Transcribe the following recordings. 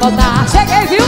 voltar. Cheguei, viu?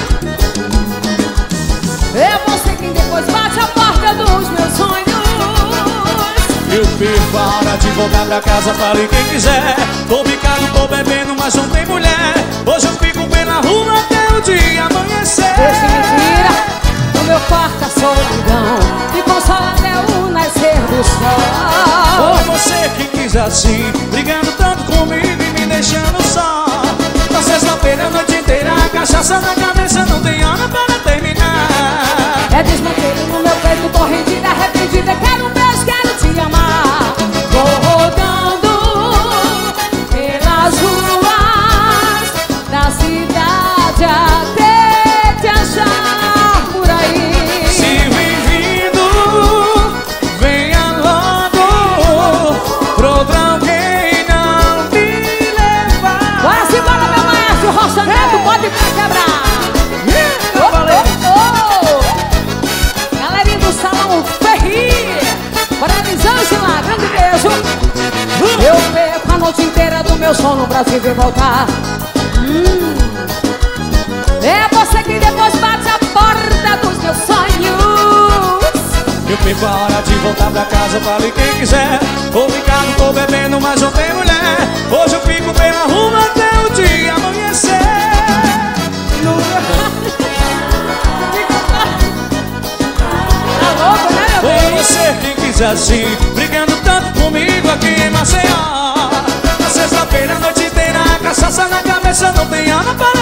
É você quem depois bate a porta dos meus sonhos. Eu perco a hora de voltar pra casa, fale quem quiser. Tô picado, tô bebendo, mas não tem mulher. Hoje eu fico pela rua até o dia amanhecer. Deixa mentira, no meu quarto a solidão me consola até o nascer do sol. Foi você que quis assim, brigando tanto comigo e me deixando só. Na sexta-feira a noite inteira, a cachaça na cabeça, não tem hora para terminar. É desmantelo no meu peito, tô rendida, arrependida. Quero um beijo, quero te amar. Vou rodando pelas ruas da cidade até te achar por aí. Se vem vindo, venha logo pra outra alguém não me levar. Bora se bora, meu maestro Rocha Neto, pode quebrar. Galerinha do Salão Ferri, para Elisângela, grande beijo. Eu perco a noite inteira do meu sono pra te ver voltar. É você que depois bate a porta dos meus sonhos. Eu perco a hora de voltar pra casa, fale quem quiser. Tô brincando, tô bebendo, mas não tem mulher. Hoje eu fico pela rua até o dia amanhecer. Foi você quem quis assim, brigando tanto comigo aqui em Maceió. Na sexta-feira a noite inteira, a cachaça na cabeça, não tem hora para